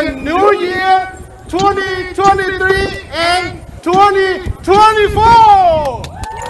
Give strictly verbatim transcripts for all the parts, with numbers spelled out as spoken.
American New Year twenty twenty-three and twenty twenty-four.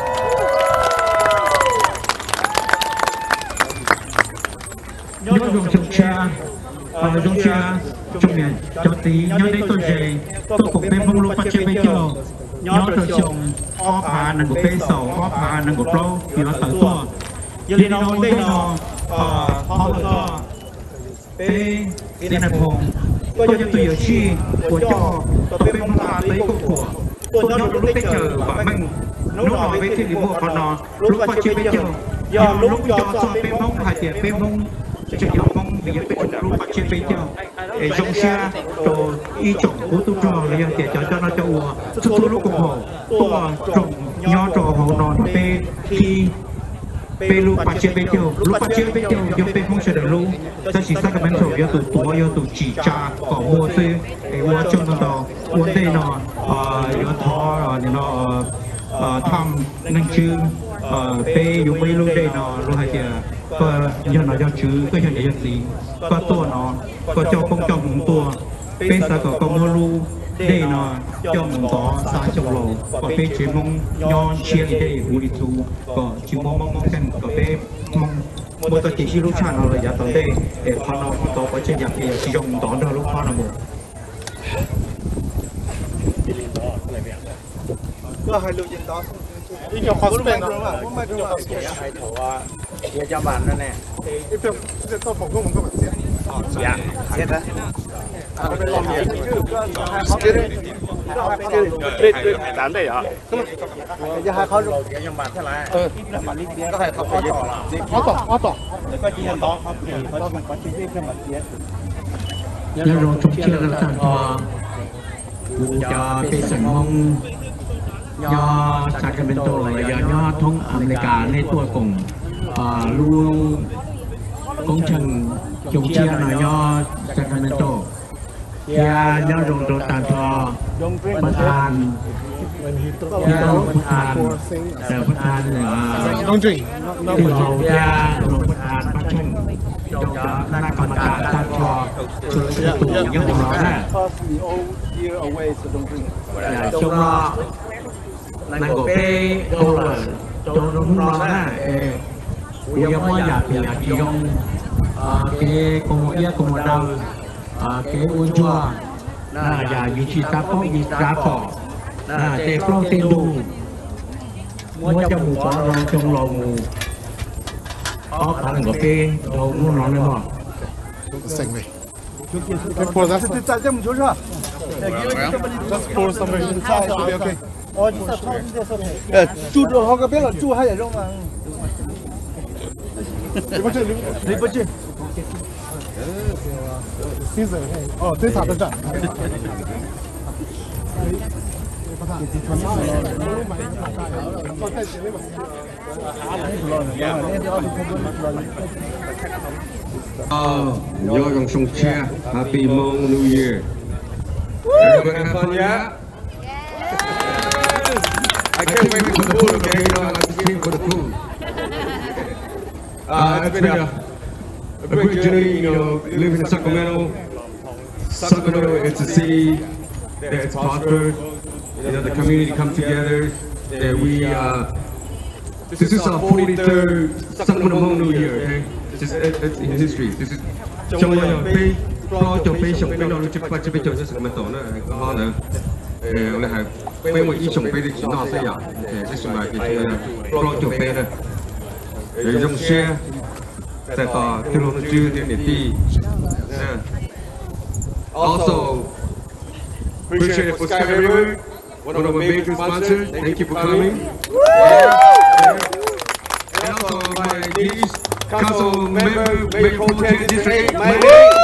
Nhớ dùng chồng cha, và dùng cha trong miền cho tí nhớ đến tôi về tôi cũng bên phong lục phát triển bây giờ nhớ tôi chồng óp hà nâng của bê sầu óp hà nâng của pro thì nó tận tua giờ nó đây nó họ là bê đi này phong tôi cho tôi ở chi của cho tôi bên phong lấy của của tôi nhớ lúc bây giờ và mình lúc nào với thì bộ còn nó lúc phát triển bây giờ giờ lúc cho cho bên phong hai tiền bên phong cho nhau phong bây giờ bên phong phát triển bây giờ để trong xe rồi y chọn của tôi trò là để cho cho nó cho ua chút chút lúc cùng hồ tôi trồng nho trò hồ nón bê khi bê lu phát triển bây giờ lúc phát triển bây giờ do bên phong sẽ được lu ta chỉ xác cái bên thổ do tụi tụi do tụi chỉ trà có mua xe để mua trong nó đó mua đây nó do thọ rồi nó thăm năng chữ bê dùng bê lu đây nó lu hay kìa có do nó do chữ có cho để gì có tua nó có cho không cho một tua bê sa có có mua lu đây nó cho một đó sa trong lầu có bê chế mông nho chia đi đây u đi tu có chỉ mông mông mông xem có bê mông một tờ chỉ lúc chăn nó là giá tờ đây để con nó con to có trên nhà thì chỉ dùng đó được lúc con là một ก็ให้ลูกยินต่ออีกอย่างคอสเปนเนาะไม่เป็นคอสเปนให้ถว่าเดี๋ยวจะบานนั่นแน่อีกเรื่องจะต้องผมก็ผมก็แบบเสียอ๋อเสียเสียนะอ่าเป็นลมเย็นชื่อก็ให้เขาชื่อชื่อเรียกเรียกตามได้เหรอจะให้เขาเดี๋ยวยังบานเท่าไหร่เออมาลิเดียก็ให้เขาต่อเขาต่อเขาต่อแล้วก็จีนต่อเขาเปลี่ยนเขาต้องเขาชื่อเรียกเรื่องมาเสียแล้วเราชมเชื่อกันสั่งพอกูจะเป็นสมองยอชาติเป็นตัวเลยยอยอท้องอเมริกาในตัวกลุ่มลูกงชันจงเชียร์หน่อยยอชาติเป็นตัวยายอรงโดตาทอประธานยอประธานแต่ประธานเนี่ยที่เรายาลงประธานประชุมจงจะคณะกรรมการตาทอชุดตัวยังของเราได้จงรอnăng của cái câu là trong đúng nó là bây giờ mới giả thì là chỉ dùng cái công nghệ công nghệ đâu cái uốn chua là giả như chỉ ta có gì ta có là cái protein đủ mua cho mù có rồi trong lò mù có khả năng của cái đầu nó nó lên mà xanh này cái phô ra thì tại sao mình chú chưa just pour some inside to be okay ờ chú rồi họ có biết là chú hay là không mà đi bắt chơi đi bắt chơi season ờ thế sao được chẳng Oh, you're going to share Happy Hmong New Year. Everybody have fun, yeah? I can't wait for the food, okay? You know, I'm waiting for the food. Uh, it's been a, a great journey, you know, living in Sacramento. Sacramento is a city that's prospered. You know, the community comes together. That we, uh, this is our forty-third Sacramento Hmong New Year, okay? This is it's in history. This is trong nhà Pei, pro trong Pei, trong Pei nó chụp qua chụp Pei cho Sacramento nữa, có hoa nữa. Ờ, là hai Pei một ít trong Pei thì chỉ nó sẽ giảm. Thế sự mà cái pro trong Pei này. Rồi trong xe, tại tòa theo luật chưa thì để đi. Also, appreciate it for Sky River, one of our major sponsors. Thank you for coming. And also my niece, council member, Mayor Pro Tem District, my niece.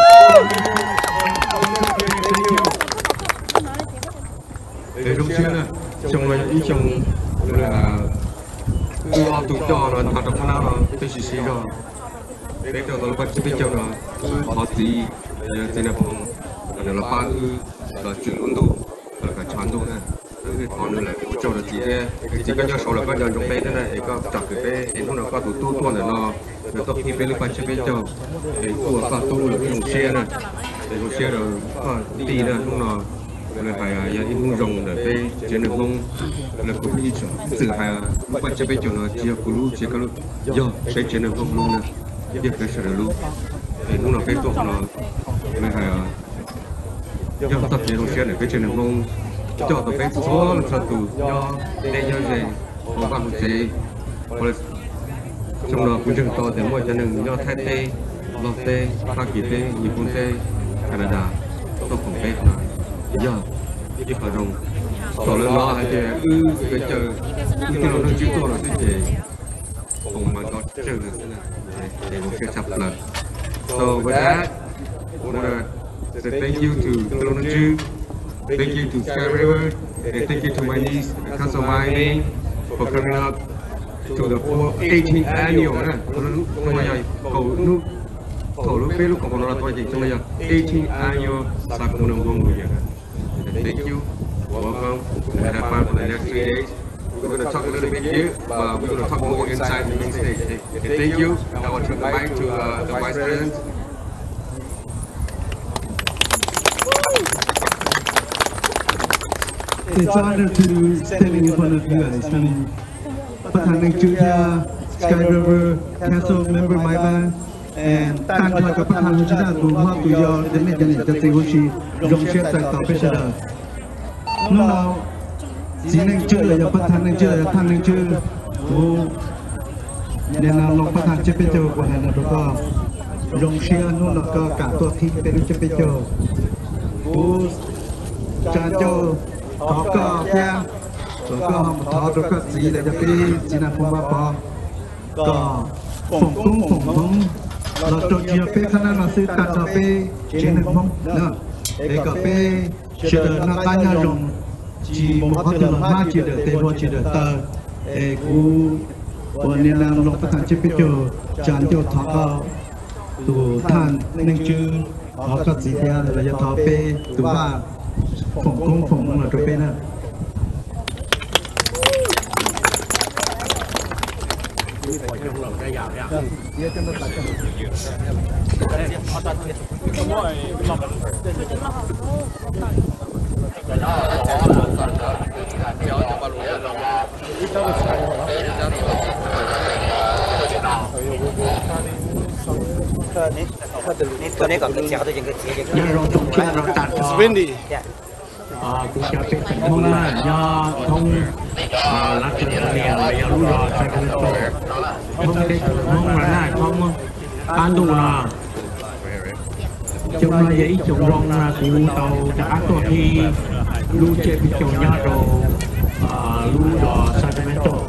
Để trong xe này, trong này ý trong là u ao tụ cho rồi hoạt động nào rồi, tôi chỉ xí rồi. Để cho tôi bắt chước cho rồi, họ tí thế này phong là là ba ư là chuyển ấn độ là cả chán độ này. Cái còn nữa là cho là chỉ cái chỉ cái nhau số là cái nhau trong bên này có chặt cái cái hiện không là có tụ tu tu này nó nó có khi bên liên quan đến bên trong cái của có tu là cái xe này để nó xe rồi đi ra không nó là phải giờ in không rồng để cái trên đường không là cũng đi chỗ sự phải quan trọng bây giờ nó chia cú lu chia cái lu do cái trên đường không luôn nè giờ cái sự lu thì lúc nào cái tổ nó là phải do tập thể nó xe để cái trên đường không cho tập cái số là sao tù do đây do gì không bằng gì trong đó cũng chừng to thì mỗi chân đường do Thái Tây, Lotte, Hoa Kỳ Tây, Nhật Bản Tây, Canada, tôi cũng biết là giờ đi vào rồng, rồi lên đó hay chơi ư cái chơi cái nó nó chịu tôi là cái gì, cũng mà có chơi được thế này để một cái sắp lần. So with that, I wanna say thank you to Telonaju, thank you to Sky River, and thank you to my niece, Council Mining, for coming up to the eighteenth annual nè, trong bây giờ cầu lúc cầu lúc biết lúc còn nó là thôi gì trong bây giờ eighteenth annual Sakumonong Hong bây giờ. Thank you, welcome, and have fun for the next three days. We're going to talk a little bit here, but we're going to talk more inside the main stage. And thank you. I will turn the mic to uh, the Vice President. It's an honor to standing in front of you guys. I mean, Pathanang Chuya, Sky River, Council Member Maiban, and Tan Choi Ka Pathanang Chuya to Hoa to your the Median Jatigoshi, Rong Chef Sai Tao Pesada. No, no. Jinang Chuya, Pathanang Chuya, Pathanang Chuya, who then I'm not Pathan Chepito, one another. Rong Chef, no, not Kato, King Peru Chepito, who's Chanjo. Có cơ kia, có không thọ được cái gì để cho cái chỉ là phong ba bò, có phong tung phong tung, là cho chia pe khả năng là sự cắt cho pe trên đường phong, nữa, để có pe chỉ được nó cá nhân dùng, chỉ một cái từ là chỉ được tê vô chỉ được tờ, để cú, còn nên làm lộc phát triển chế biến cho chăn cho thọ có, tụ than nên chứ, có cái gì kia là cho thọ pe tụ ba. Phòng công phòng là tụi bên à. Windy. Cũng cho cái thành thông là do thông lá cây liền là do lúa rò sai công tổ thông cái thông là này thông ban đầu là trong này vậy trồng rong là cụ tàu đã có thi lúa chế bị trồng nhá rồi lúa rò sai công tổ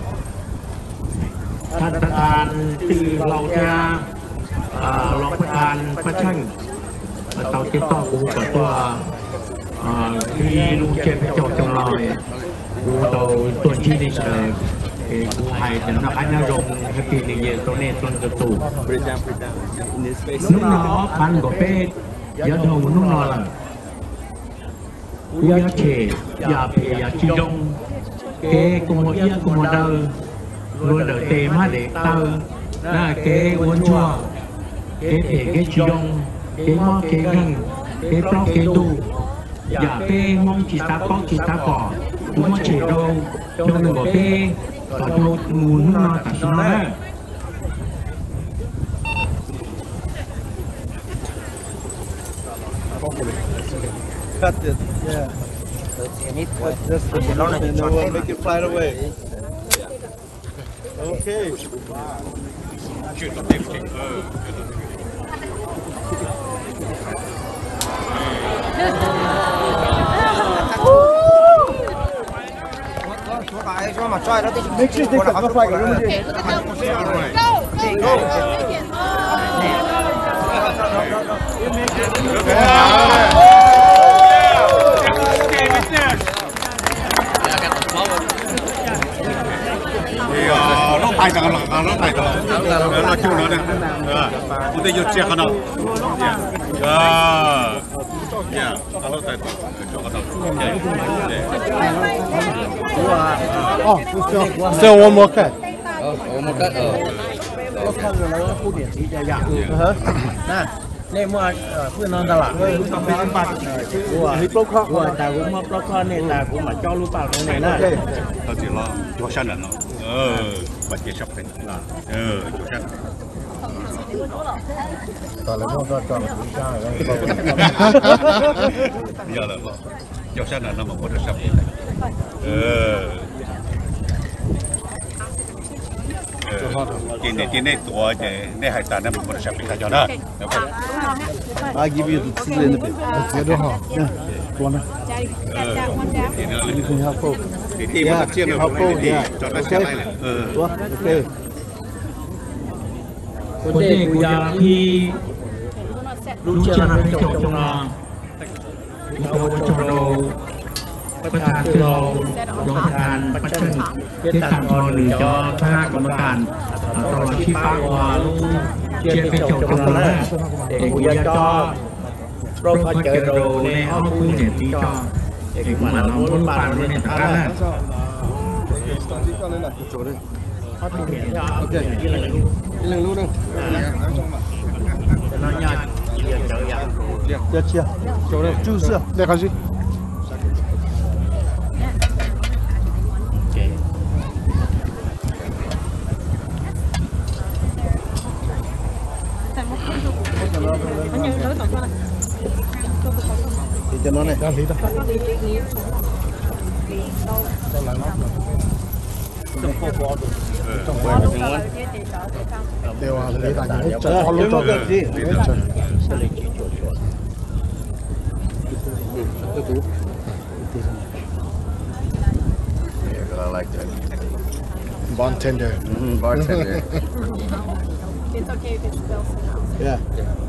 ท่านประธานที่เราจะลองประธานประชันเตาติดต่อกูกับตัวที่ลูกเจ็บจบจังเลยกูตัวตัวที่นี่เลยกูให้แต่นักอันนั้นลงให้ปีนี้เยอะตัวนี้ต้นกระตูนุ่งนอพันกว่าเป็ดยาดองนุ่งนอละกูยาเฉยยาเปียชีดงเก๋กูหมดยากูหมดเดินรวยเดือดเต็มฮะเด็กเตอร์น่าเก๋วนชัวเก๋เอ๋เก๋ชีดงเก๋หม้อเก๋งังเก๋ปลอกเก๋ตูอย่าเป้มองจีตาป้องจีตาก่อกูมองเฉยโดจงหนึ่งบ่เป้ต่อตัวงูนุ่งนอนตัดชิ้นแรก Cut it, yeah. Just put it on and we'll make it fly away. Okay. Make sure they cut the flag. Go. nó tay tao là nó tay tao nó chung nó nè chúng ta vô chia con đâu à yeah nó tay tao cho con đâu Oh, still one more cut. One more cut. Có khăn rồi nó khu điển chỉ dài dạng. Nè. นี่มั่วเพื่อนนอนตลาดเลยต้องไปบัตรวัววัวแต่กูมาปลอกคอเนี่ยแต่กูมาจ้อลูกปากตรงไหนน่ะเขาจะรอตัวชั้นนั่นเนาะเออบัตรเจ็บช็อปเป็นเออตัวชั้นตอนแรกก็จอดผู้ชายแล้วเยอะเลยตัวชั้นนั่นเราบอกว่าตัวชั้นเออกินเนี่ยกินเนี่ยตัวเนี่ยให้ตาเนี่ยมันจะเป็นขยะนะ I give you the tea in the bit. Thế đó hả? Tuần này. You can help out. Yeah, help out. Yeah. Okay. คนเด็กกูอยากที่รู้เชื่อในจบจงรอที่โตจงโรประธานที่เรารองประธานประชันเทศบาลหรือจอคณะกรรมการตลอดที่ป้าวาลูเชียร์ไปจบจงรอเด็กกูอยากจอโรคพัชเจโรในห้องคุยเนี่ยที่จอเด็กมันเราลุ้นปานเนี่ยแต่ละ Lần luôn đâu. Nó nhạt. Chia chia. Chỗ đây. Chú sữa. Đây cái gì? Thì cho nó này. Đang lý đó. Đều là lấy đại những chân to luôn to gì? I like that. Bartender. Mm, bartender. It's okay if it spills some. Yeah.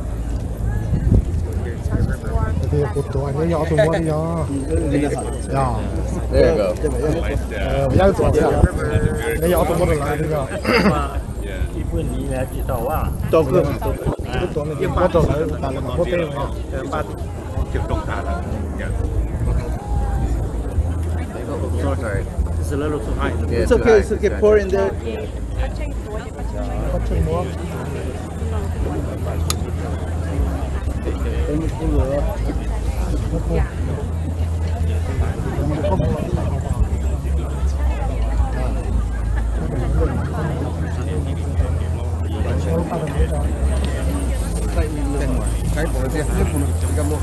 Thì một tuổi nó nhỏ tụi nó nhỏ. Yeah. There you go. Ờ, giá tuổi gì? Nó nhỏ tụi nó lại đi rồi. ที่พื้นนี้แล้วจีต่อว่าโตขึ้นโตขึ้นยิ่งโตเลยตาละมันโคตรเท่เลยบ้านจุดตรงตาแล้วเนี่ย So sorry. It's a little too high. Yeah, It's okay. It's okay. Pour in there. Cái bộ gì? Cái bộ này, cái bộ.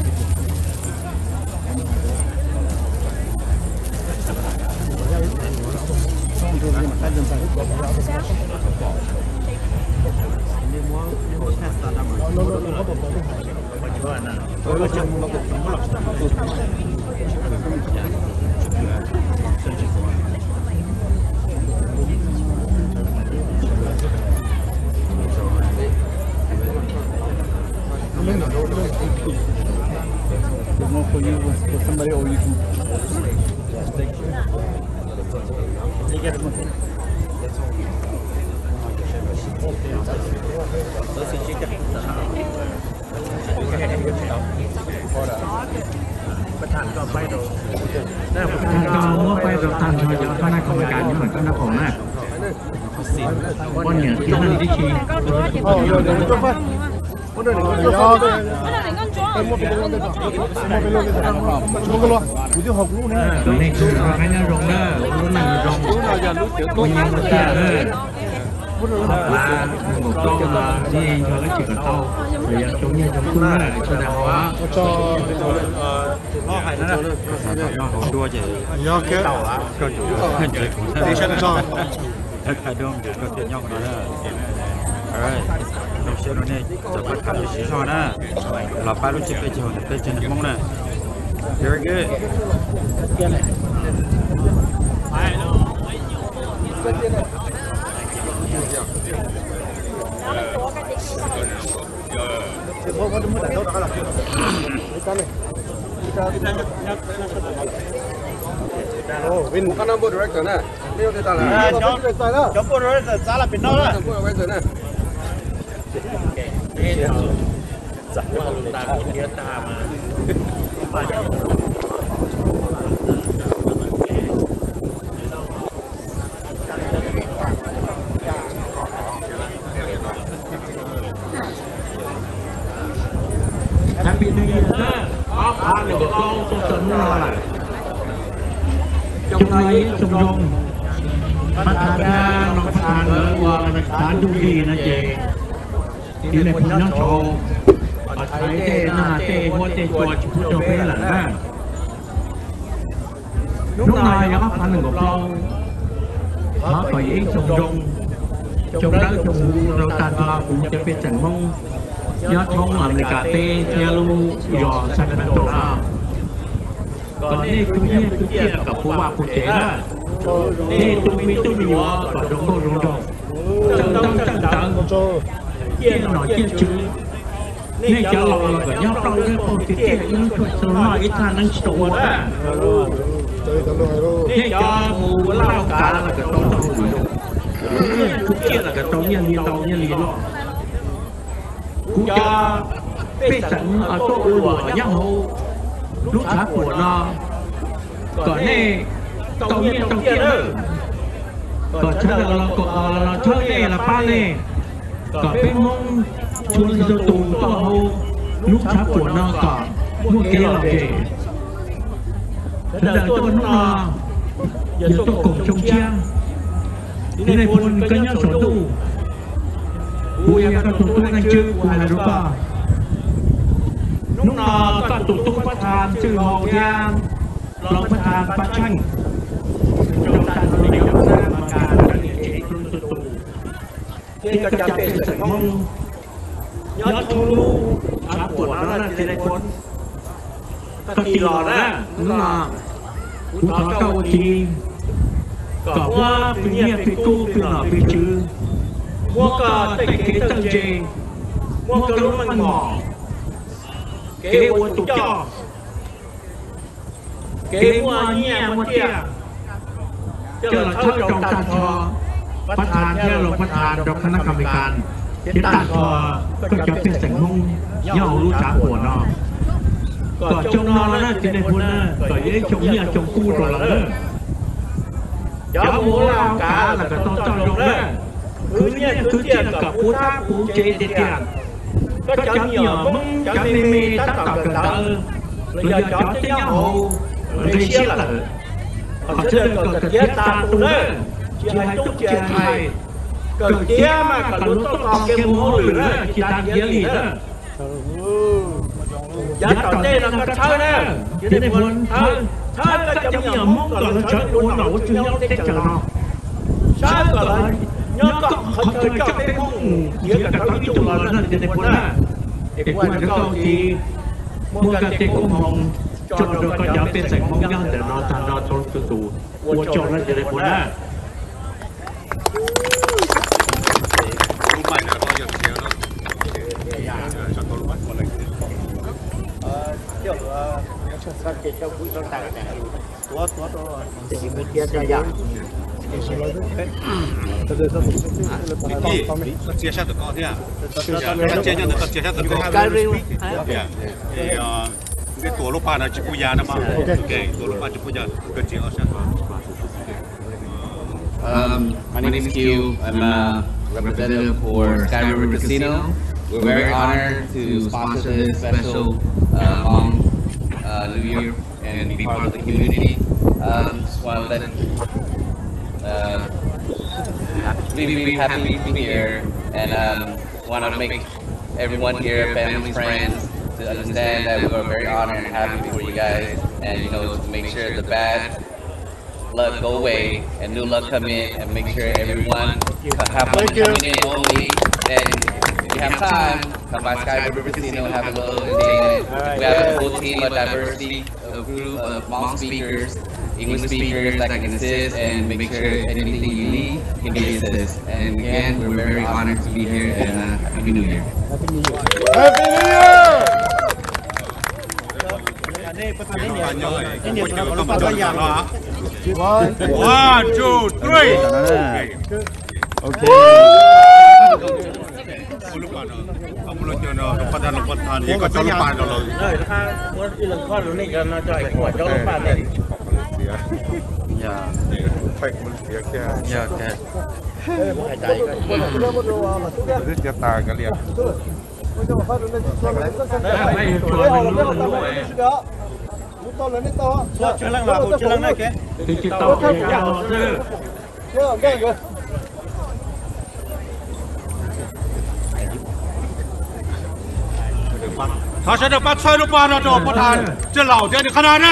More for you, for somebody, or you can just take it. Take it. Let's see, chicken. ประธานก็ไปดูได้ประธานก็เมื่อไปดูทางชอยคณะกรรมการนี่เหมือนกันนะผมนะวันเนี่ยที่นั่นที่ชี้ 오늘 이거 야. 뭐 배로 된다. 뭐 배로 된다. 저거 걸로. 우리 하고네. này chú nó cái nhau rồng đó lúc này rồng mình nhiều một tia nữa là một câu là đi cho cái chỉ cần câu rồi giờ chúng nhân chúng cũng là cho đào hóa cho nó hay nó nó không đua gì 이렇게 tàu á cho chủ đi xe cho hay đương để có tiền nhóc đó rồi đầu xe nó này cho các thằng đi xí xò đó là ba lúc chụp cái chiều cái chân mông này very good Oh, Vin bukan number director na. Ini kita lah. Job job director salah pindah lah. Number director na. Sama lu tak dia tak หนึ่งกล้องตัวสนนอนจงไรจงยงประธานน้องประธานเลยว่าประธานดูดีนะเจที่ในพุ่งน้ำโชว์ใช้เต้หน้าเต้หัวเต้ตัวชุดโจเป้หลังบ้างลูกนายยังพันหนึ่งกล้องพระไปเองจงยงจงรักจงเราตาตาผมจะเป็นจันมงยอดท้องอเมริกาเต้เทียลูยอสันเป็นตัวหน้าก่อนนี้คุณเนี่ยคุณเกี่ยกับผู้ว่าผู้เจ๋อนี่ตุ้มีตุ้มีวะก่อนดงโดดงดงจังจังจังจังเกี่ยหน่อยเกี่ยชื้อนี่จะหลอกหลอกย่อเราเนี่ยคนเกี่ยยังช่วยสลายอีท่านั่งตัวนะนี่จะมูเล่ากาแล้วก็ต้องต้องอยู่ทุกเกี่ยแล้วก็ต้องเนี่ยลีต้องเนี่ยลีหรอกกูจะเป็นสันเอาตัวอ้วนยังหูลูกชายปวดนอก่อนนี่ต้องเนี่ยต้องเกี่ยเลยก่อนฉันเราก็เราเท่านี่ละป้านี่ก่อนเป็นมงชวนจะตูต่อหูลูกชายปวดนอก่อนมั่วเกลี่ยเกลี่ยแล้วตัวน้องอย่าตัวกบชงเชียงที่ในพลก็ยังสอนตู้กูยังกระตุ้นตัวกันชื่อกูอะไรรู้ป่ะน้องนอกระตุ้นตู้ประธานชื่อหองยางรองประธานปัจจัยจงตัดตัวเดียวสร้างมาการกันเองรุ่นตู้ที่กระจายเป็นสังมงยอดทูลูอาปวดแล้วนั่นที่ในพลก็ตีหล่อนะน้องนอกูถอดเก้าทีก็ว่าปีนี้ปีกู้ปีหน่อปีจื้อมัวก็แต่เก๋ตั้งเจมัวก็รู้มันหมอเก๋วัวตุกจ่อเก๋มัวเหี้ยมัวเตี้ยเจ้าเท่าจงตันทอประธานแค่ลงประธานดอกคณะกรรมการที่ตันทอก็จะเป็นสังมงย่อรู้จักหัวนอก็จงนอนแล้วนะที่ในพูนน่ะก็ยิ่งจงเหี้ยจงกู้ตัวละเด้อยอมโมลากาแล้วก็ต้องต้องยกเลิกคือเนี่ยคือเจียกับผู้ท่าผู้เจเดียนก็จะเหนียวมึงจะไม่มีตั้งต่อกันเตอร์เลยจะจอดที่ยังหูเลยเชี่ยละเขาเชื่อก็เจียตาตัวเลิกเจียให้ตุ๊กเจียไทยก็เจียมากับลุ้นต้องออกเกมโม่หรือเลยจีตาเจียหลีเด้อยัดต่อเต้นแล้วก็เช่าเด้อที่ในพลเช่าเช่าก็จะเหนียวมึงก่อนแล้วเชิญตัวหนูชื่อยังเด็กเจอเนาะใช่ก่อนเลยnhớ cóเขาเคยจับเป็นห้องเยอะกับเขาที่จุฬานั่นจะได้ผลนะเอกวันก็ทีมัวกันเต็กห้องจนเราก็ยังเป็นใส่ห้องย่างแต่นอนทานนอนทนตู่วัวจอนั่นจะได้ผลนะรูปปั้นเนี่ยก็ยังเสียเนาะชักตัวรูปปั้นอะไรเออเดี๋ยวเออสักเกตเจ้าคุยต้องต่างกันตัวตัวตัวจะมีเกียร์จะยาก你接下的高点，接下的接下的高点，对呀，呃，你多路班呢就不一样的嘛，OK，多路班就不一样，跟接二三。 Um, my name is Q. I'm a representative for Sky River Casino. We're very honored to sponsor this special uh, Hmong uh, New Year and be part of the community. Um, just want to let Uh, we be happy to be here and um, want to make everyone here, family, friends, to understand that we're very honored and happy for you guys, and you know to make sure the bad luck go away and new luck come in, and make sure everyone have fun coming in only. And if you have time, come by Sky River Casino, have a little entertainment. We have a full team of diversity, a group of Hmong speakers. English speakers that can assist and make sure anything you need can be assist. And again, we're very honored to be here and uh, Happy New Year. Happy New Year! One, two, three. Okay. Không lo cho nó nó phát nó phát than thì có cho nó bàn rồi. Đấy, ha, có cái lần con nó này nó cho ảnh quả cho nó bàn này. Dạ. Phải mình tiếc nha. Dạ, cái. Phải chạy cái. Rất chết ta cái liền. Đấy, phải chùa mình luôn luôn. to lớn đấy to chưa lăng là chưa lăng này cái thì chỉ tao cái giàu chứ chưa cái rồi 他现在把菜都搬到这不谈，这老家的看他呢。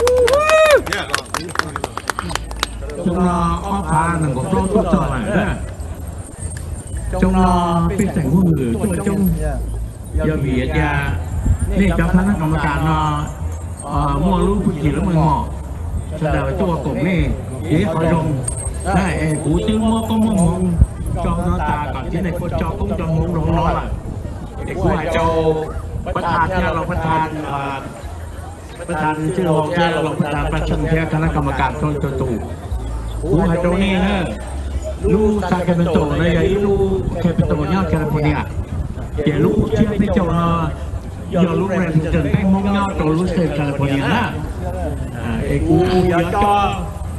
chúng nó có pha là có rau tốt cho lại đó chúng nóเป็นแต่งมือช่วยจงgiờ vì giờนี่เจ้าคณะกรรมการเนาะมั่วรู้ผู้จีแล้วมึงหมอแสดงตัวกลุ่มนี่เดี๋ยวคอยลงได้เอ้กูจิ้มมั่วก็มั่วมองจอมน้าตาก่อนที่ในคนจอกุ้งจอมมงลงน้อยเด็กกูหายโจประธานที่เราประธานประธานชื่อรองที่เราประธานประชุมที่คณะกรรมการต้นตัวตู่กูหายโจนี่เนอะลูกซาเคเป็นโตเลยไอ้ลูกเคเป็นโตเนี่ยแคลิฟอร์เนียเดี๋ยวลูกเชื่อไม่โจเนาะgiờ lúc này thì trần cái mong nhau rồi lúc xem California á, cái cú giờ cho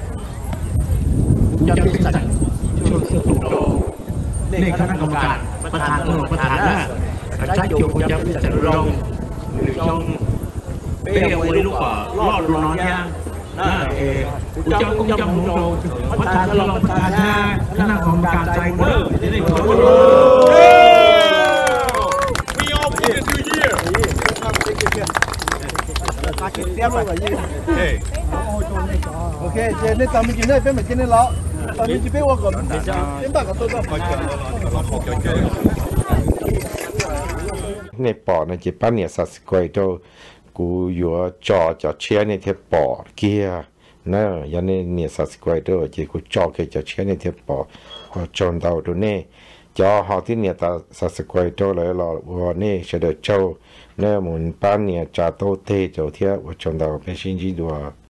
cho cái sạch cho sự tụ đồ nên khả năng côngการประธานของประธานนะใช้จุดจะเป็นสรุปหรือช่องเปี้ยวันลูกอ่ะรอดรอนยังนะเออกูจะกูจะมุ่งโดประธานรองประธานนะคณะกรรมการใจกูจะได้ขอ ok trên đây tao mình chỉ nơi bên mình trên đây lọ tao mình chỉ biết qua cầm đến bạc của tôi đâu ในปอดในจีป้าเนี่ยสัตว์กวยโตกูอยู่จอจอเชียในเทปอดเกียนะยันในเนี่ยสัตว์กวยโตจีกูจอเคจอเชียในเทปอดก็จนดาวดูเนี่ยจอหอที่เนี่ยตาสัตว์กวยโตเลยรอวันนี้เฉดเจ้าเนี่ยหมุนป้าเนี่ยจ่าโตเทเจ้าเทียว่าจนดาวเป็นชิ้นจีดัว